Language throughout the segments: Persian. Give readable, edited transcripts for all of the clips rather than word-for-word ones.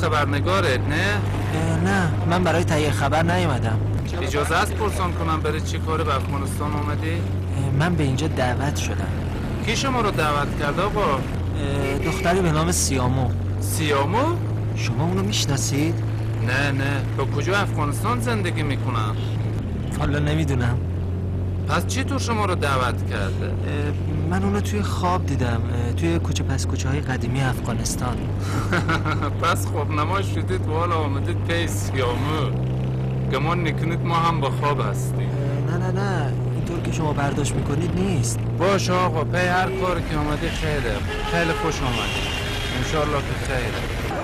خبرنگارت نه؟ نه من برای تهیه خبر نیومدم. اجازه است پرسان کنم برای چه کار به افغانستان آمدی؟ من به اینجا دعوت شدم. کی شما رو دعوت کرد آقا؟ دختری به نام سیامو. سیامو؟ شما اونو میشناسید؟ نه با کجا افغانستان زندگی میکنم؟ حالا نمیدونم. پس چطور شما رو دعوت کرده؟ من اونو توی خواب دیدم، توی کوچه پس کوچه های قدیمی افغانستان. پس خب نما شدید و حالا آمدید پی سیامو. گمان نکنید ما هم با خواب هستیم. نه اینطور که شما برداشت میکنید نیست. باش آقا پی هر کاری که آمدی خیره. خیلی خوش آمدی. انشالله که خیره.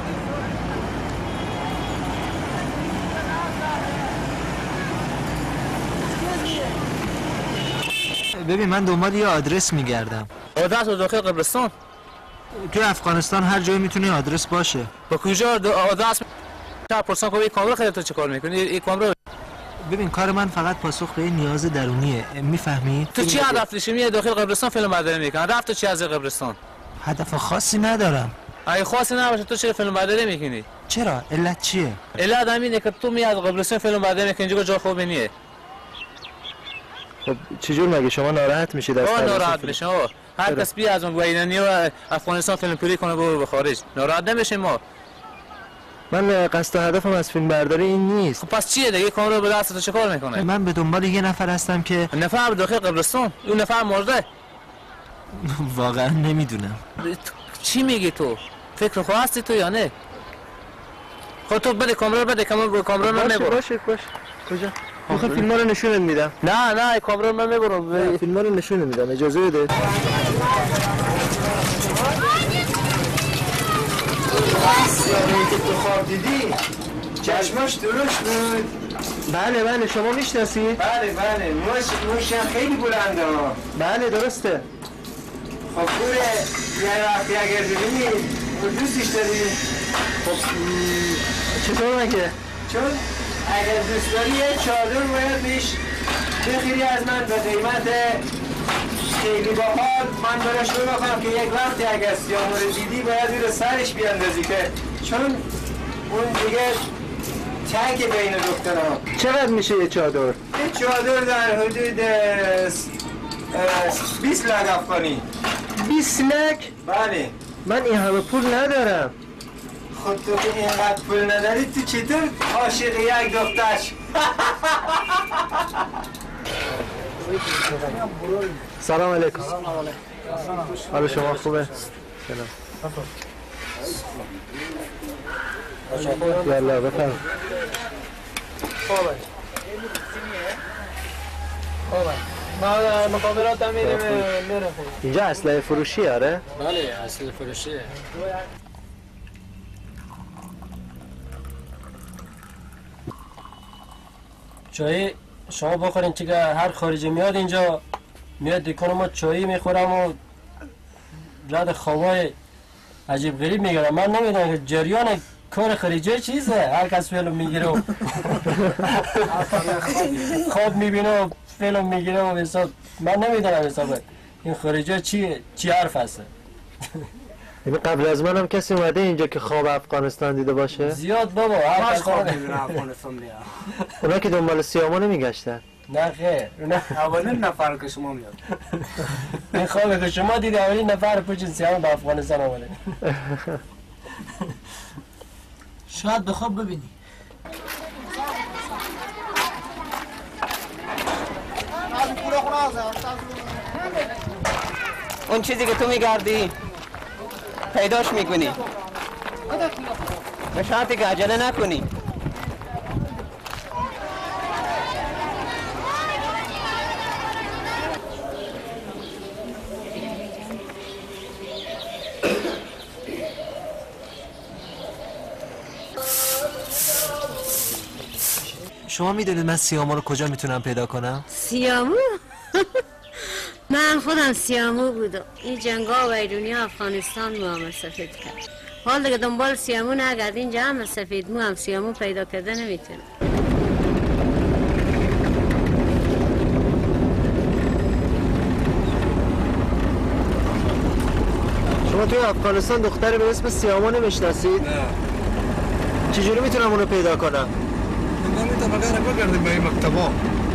ببین من دنبال یه آدرس میگردم. آدرس داخل قبرستان؟ توی افغانستان هر جایی میتونه آدرس باشه. با کجا آدرس پرسان کنم؟ این کامرا خیلی تو چه کار میکنی؟ این کامرا ببین کار من فقط پاسخ به نیاز درونیه، میفهمی؟ تو چی هدف داشتی میای داخل قبرستان فیلم برداری میکنی؟ رفت تو چی از قبرستان؟ هدف خاصی ندارم. اگه خاصی نباشه تو چرا فیلم برداری میکنی؟ چرا؟ علت چیه؟ علت همینه که تو میای از قبرستان فیلم برداری میکنی، اینجا جا خوبی نیه. خب چجور مگه شما ناراحت میشید از ناراحت میشه هر کس بیا از اون ایرانی و افغانستان فیلم پوری کنه برو به خارج، ناراحت نمیشه ما. من قصد و هدفم از فیلم برداری این نیست. خب پس چیه دیگه؟ کامرا به دست تو چیکار میکنه؟ من به دنبال یه نفر هستم که نفر داخل قبرستان؟ اون نفر مرده؟ واقعا نمیدونم. چی میگی تو؟ فکر خو هستی تو یا نه؟ خب تو بده کامرا کامرا من میبرم. باشه کجا؟ آخه فیلم‌ها رو نشونت میدم. نه کامرا من میبرم. فیلم‌ها رو نشونت میدم، اجازه بده. سیامی که تو خواب دیدی چشماش درشت بود. بله شما میشناسید؟ بله موش خیلی بلنده ها. بله درسته. خب پوره یه وقتی اگر ببینی دوستش داری؟ خب چطور مگه؟ چون اگر دوست داری یه چادر باید بهش بخیری از من به قیمت خیلی باحال. من براش بگم که یک وقتی اگر سیامو رو دیدی باید رو سرش بیاندازی، که چون اون دیگه چنگ بین دخترها. چقدر میشه یه چادر؟ یه چادر در حدود 20 لک افغانی. 20 لک؟ بله. من این همه پول ندارم. خود تو که اینقدر پول نداری تو چطور عاشق یک دخترش؟ سلام علیکم. حالا شما خوبه؟ سلام. یالا بفرم. ما مقابلات هم میرم. اینجا اسلحه فروشی آره؟ بله اسلحه فروشیه. چای شما بخورین که هر خارجی میاد اینجا میاد دکان ما چایی میخورم و رد خوابای عجیب غریب میگیرم. من نمیدونم که جریان کار خارجی چیزه. هر کس فیلم میگیره و خواب میبینه و فیلم میگیره و حساب من نمیدونم حساب این خارجی چی حرف هسته. قبل از منم کسی اومده اینجا که خواب افغانستان دیده باشه؟ زیاد بابا هر کس خواب میبینه افغانستان بیا. اونا که دنبال سیامو نمیگشتن. نه خیر اولین نفر که شما میاد. این خوابه که شما دیدی اولین نفر پوچین سیامو به افغانستان آمده. شاید به خواب ببینی. اون چیزی که تو میگردی پیداش میکنی به شرطی که عجله نکنی. شما میدونید من سیامو رو کجا میتونم پیدا کنم؟ سیامو؟ من خودم سیامو بودم. این جنگا و ایرانی افغانستان مو هم سفید کرد. حال دیگه دنبال سیامو نگرد اینجا هم سفید مو هم سیامو پیدا کرده نمیتونه. شما توی افغانستان دختری به اسم سیامو نمیشناسید؟ نه. چجوری میتونم اونو پیدا کنم؟ نگامی طبقه رو بگردیم به این مکتبا.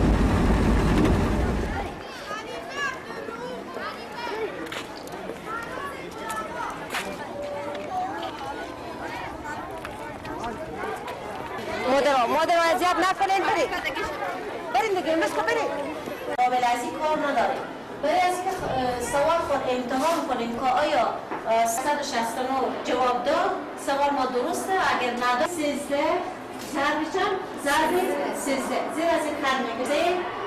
مادر اذیت نکنین برین دیگه مسکو برین قابل از این کار نداره برای از که سوال خود امتحان کنیم که آیا 169 جواب داد سوال ما درسته اگر نداد 13 ضرب چند ضرب 13 زیر از این کار میگه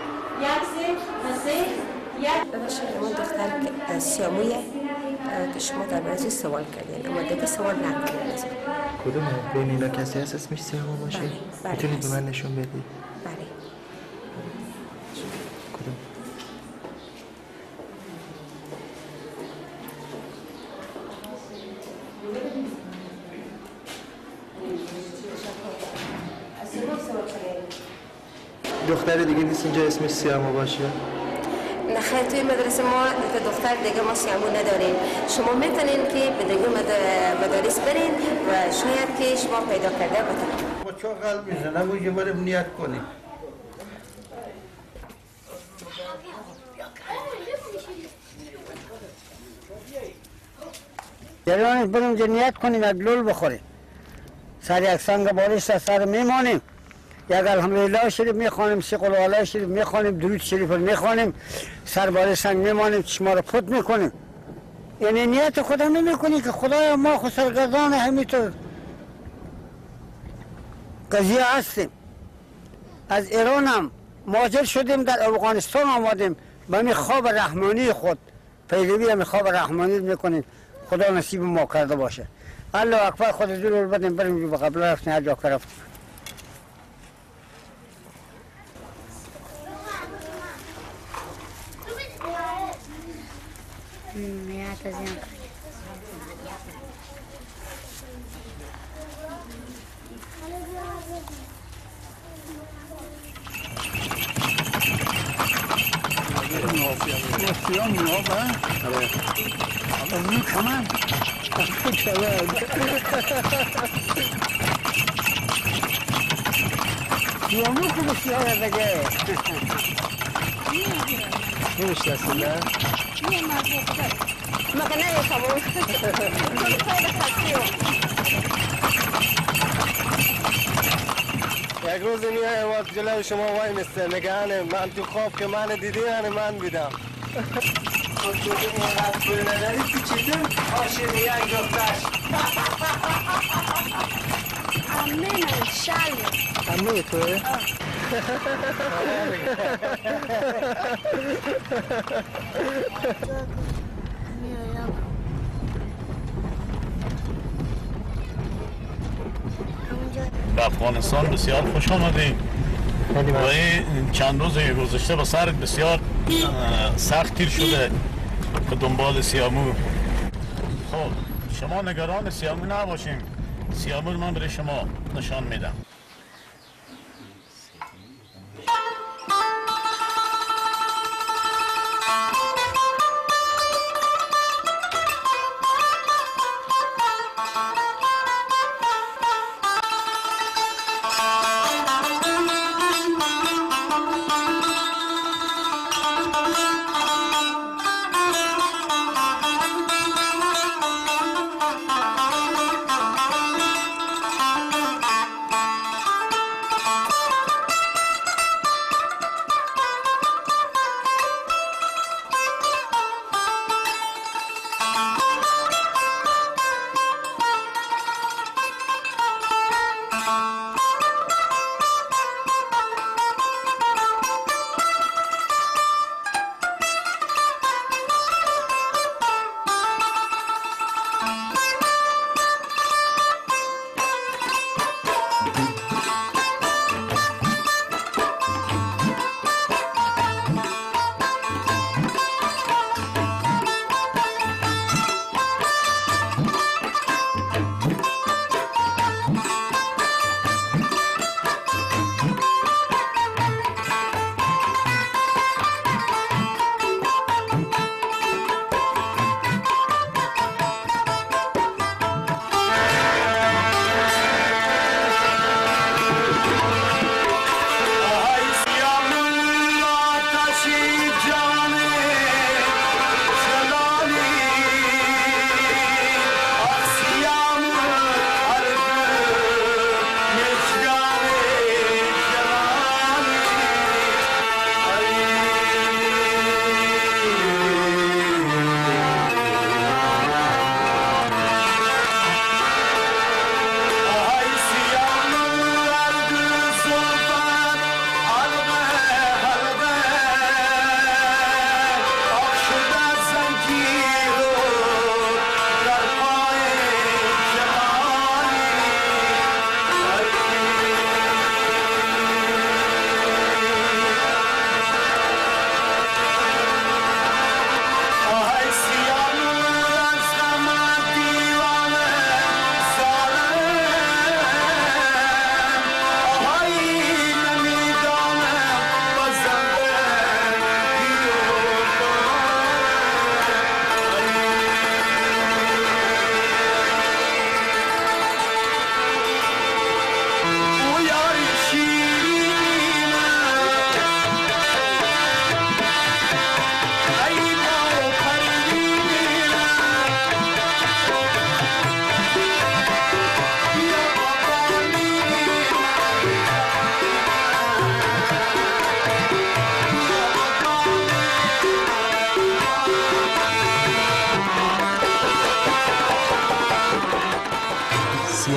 یک ببخشید من دختر سیامویه که شما در برای سوال کردین اما دیگه سوال نکردین کدومه؟ بین اینا کسی هست اسمش سیامو باشه؟ میتونید به من نشون بدید؟ بله کدوم؟ دختر دیگه نیست اینجا اسمش سیامو باشه؟ نه خیر توی مدرسه ما دختر دیگه ما سیامو نداریم شما میتونین که به دیگه مدارس برین و شاید که شما پیدا کرده بتونید با چه قلب میزنم و بریم نیت کنیم جریانش بریم جنیت کنیم یک لول بخوریم سر یک سنگ بالش سر میمانیم یک الحمدلله شریف میخوانیم سی قل والله شریف میخوانیم درود شریف رو میخوانیم سر بالای سنگ میمانیم چشما رو پت میکنیم یعنی نیت خدا نمیکنی که خدایا ما خود سرگردان همینطور قضیه هستیم از ایران هم مهاجر شدیم در افغانستان آمدیم به می خواب رحمانی خود پیروی می خواب رحمانی میکنیم خدا نصیب ما کرده باشه الله اکبر خود دور بدیم بریم به قبل رفتیم هر جا که رفتیم نیت از این سیام نیاب از این کمان سیامو که بسیار بگه نمیشه اصلا نه؟ مگه نمیخوام یک روز میای وقت جلوی شما وای میسته میگه من تو خواب که من دیدی من دیدم تو اینقدر پول نداری که چیزم عاشق یک دخترش امه من شله امه توه؟ به افغانستان بسیار خوش آمدیم و این چند روز گذشته به سر بسیار سخت تیر شده به دنبال سیامو خب شما نگران سیامو نباشیم سیامو رو من برای شما نشان میدم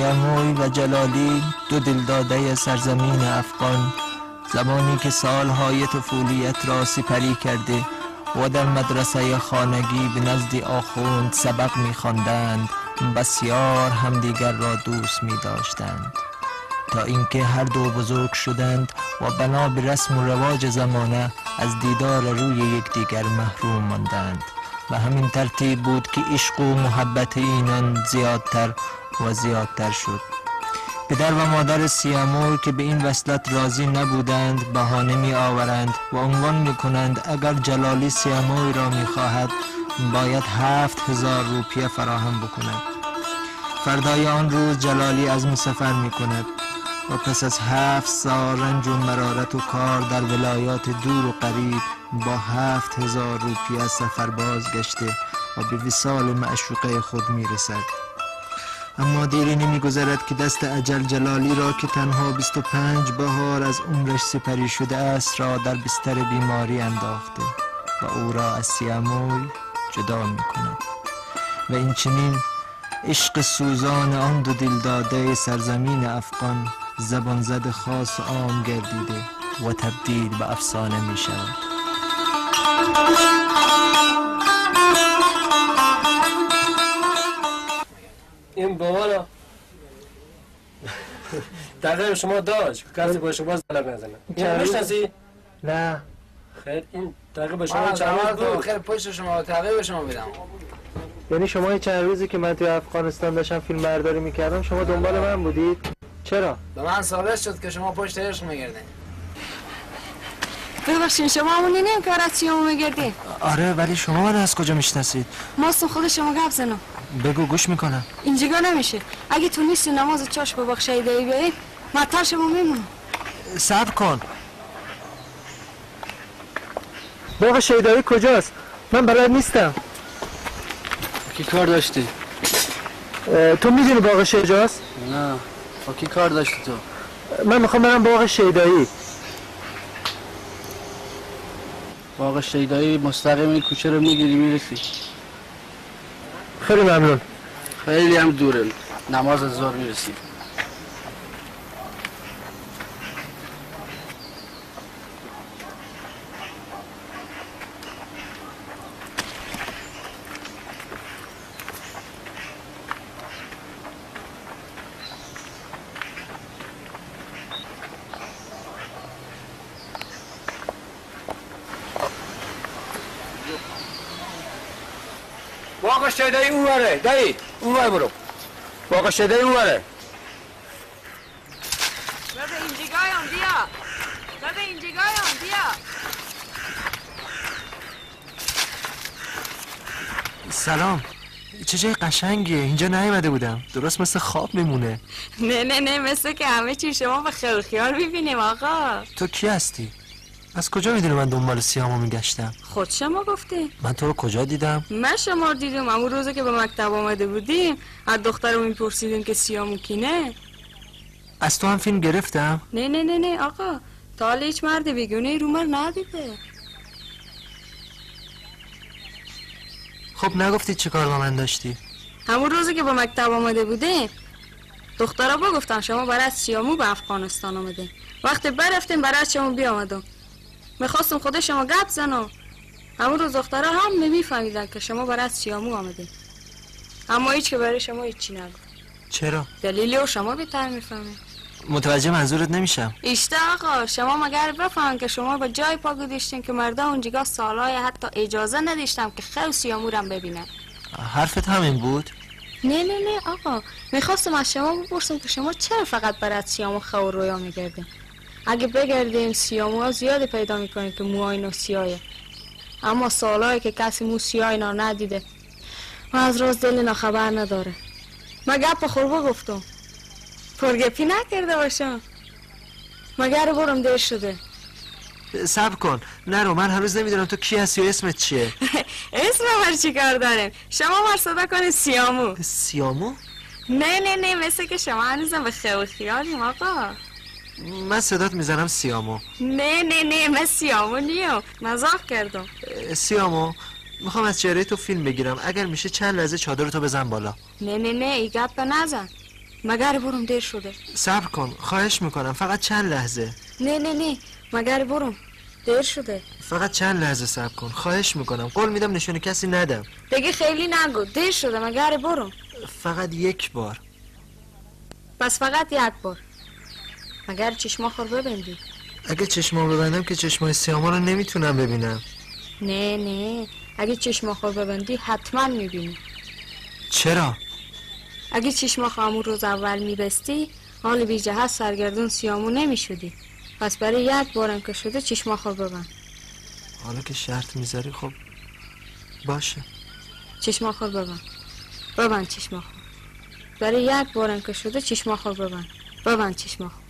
سیاموی و جلالی، دو دلداده سرزمین افغان، زمانی که سالهای طفولیت را سپری کرده و در مدرسه خانگی به نزد آخوند سبق می‌خواندند، بسیار همدیگر را دوست می‌داشتند تا اینکه هر دو بزرگ شدند و بنا به رسم و رواج زمانه از دیدار روی یکدیگر محروم ماندند و همین ترتیب بود که عشق و محبت اینان زیادتر و زیادتر شد. پدر و مادر سیامو که به این وصلت راضی نبودند بهانه می آورند و عنوان می کنند اگر جلالی سیاموی را می خواهد باید 7000 روپیه فراهم بکند. فردای آن روز جلالی عزم سفر می کند و پس از 7 سال رنج و مرارت و کار در ولایات دور و قریب با 7000 روپیه سفر بازگشته و به وصال معشوقه خود می رسد. اما دیری نمی گذرد که دست اجل جلالی را که تنها 25 بهار از عمرش سپری شده است را در بستر بیماری انداخته و او را از سیاموی جدا می کند و این چنین عشق سوزان آن دو دلداده سرزمین افغان زبان زد خاص و عام گردیده و تبدیل به افسانه می شود. این بالا دقیقه شما داشت کسی با شما زلب نزنه این میشناسی؟ نه خیر این دقیقه با شما چند روز بود خیر پشت شما تقیه به شما میدم. یعنی شما این چند روزی که من توی افغانستان داشتم فیلم برداری میکردم شما دنبال من بودید؟ چرا؟ به من ثابت شد که شما پشت عشق میگردین. ببخشید شما همونی نیم که از سیامو میگردی؟ آره ولی شما من از کجا میشناسید؟ ماستون خود شما گپ زنم. بگو گوش میکنم. اینجا نمیشه. اگه تو نیستی نماز چاش به بخش ایدهی بیایی مطر شما میمونم. صبر کن. باغ شیدایی کجاست؟ من بلد نیستم. کی کار داشتی؟ تو میدونی باغ شیداست؟ نه. با کی کار داشتی تو؟ من میخوام برم باغ شیدایی. باغ شیدایی مستقیم این کوچه رو میگیری میرسی. خیلی ممنون. خیلی هم دوره. نماز ظهر میرسی. باغ شیدایی اونوره دایی اونور برو باغ شیدایی اونوره بده اینجگایم بیا بده اینجگایم بیا سلام چه جای قشنگیه اینجا نیومده بودم درست مثل خواب میمونه. نه مثل که همه چی شما به خیال خیال میبینیم آقا. تو کی هستی؟ از کجا میدونی من دنبال سیامو میگشتم؟ خود شما گفتی. من تو رو کجا دیدم؟ من شما رو دیدم اون روزه که به مکتب آمده بودیم از دخترم میپرسیدیم که سیامو کینه. از تو هم فیلم گرفتم؟ نه آقا تا حالا هیچ مرد بیگونه رو من ندیده. خب نگفتی چه کار با من داشتی؟ همون روزی که به مکتب آمده بودیم دخترها با گفتن شما برای سیامو به افغانستان آمده. وقتی برفتیم برای شما بیامدم میخواستم خود شما گپ زنم. همون روز دخترها هم نمیفهمیدن که شما برای سیامو آمده اما هیچ که برای شما هیچی نگفت. چرا؟ دلیلی رو شما بهتر میفهمید. متوجه منظورت نمیشم. اشته آقا شما مگر بفهم که شما به جای پا گذاشتین که مردا اونجا سالهای حتی اجازه نداشتم که خیلی سیامو رو ببینن. حرفت همین بود؟ نه آقا میخواستم از شما بپرسم که شما چرا فقط برای سیامو خور رویا میگردین؟ اگه بگردیم سیامو ها زیاده پیدا میکنیم که موهای نو سیاهه اما سالهایی که کسی مو سیاه اینا ندیده و از راز دل اینا خبر نداره. من گپ خوربا گفتم پرگپی نکرده باشم مگر برم دیر شده. صبر کن نرو من هنوز نمیدونم تو کی هستی و اسمت چیه. اسم من چی کار داریم؟ شما من صدا کنید سیامو. سیامو؟ نه مثل که شما هنوزم به خیال خیالیم آقا. من صدات میزنم سیامو. نه من سیامو نیم مزاق کردم. سیامو میخوام از چهره تو فیلم بگیرم اگر میشه چند لحظه چادر تو بزن بالا. نه ای گپ نزن. مگر برم دیر شده. صبر کن خواهش میکنم فقط چند لحظه. نه مگر برم دیر شده. فقط چند لحظه صبر کن خواهش میکنم، قول میدم نشون کسی ندم. دیگه خیلی نگو، دیر شده مگر برم. فقط یک بار. پس فقط یک بار. مگر چشما خور ببندی. اگه چشما ببندم که چشمای سیاما رو نمیتونم ببینم. نه اگه چشما خور ببندی حتما میبینی. چرا؟ اگه چشما خامون روز اول میبستی حال بی جهت سرگردون سیامو نمیشدی. پس برای یک بارم که شده چشما خور ببند. حالا که شرط میذاری خب باشه. چشما خور ببند چشما خور. برای یک بارم که شده چشما خور ببند چشما خور.